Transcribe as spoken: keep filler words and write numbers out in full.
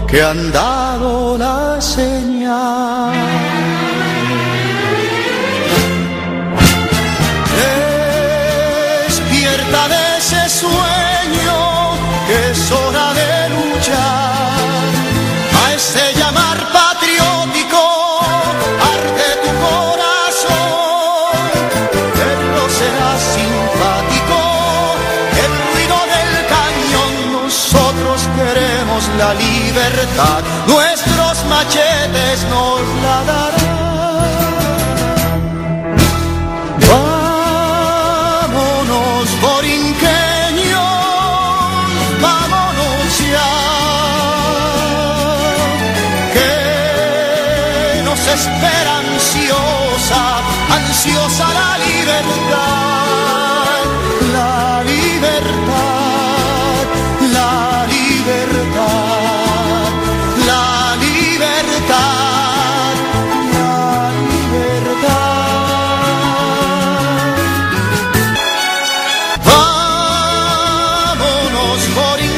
que han dado la señal. Despierta de ese sueño que es hora de luchar, a ese llamar patriótico arde tu corazón, él no será simpático, el ruido del cañón, nosotros queremos la libertad, nuestros machetes nos la darán. Vámonos, borinqueños, vámonos ya, que nos espera ansiosa, ansiosa la libertad, la libertad, la libertad, la libertad, la libertad. Vámonos, morir.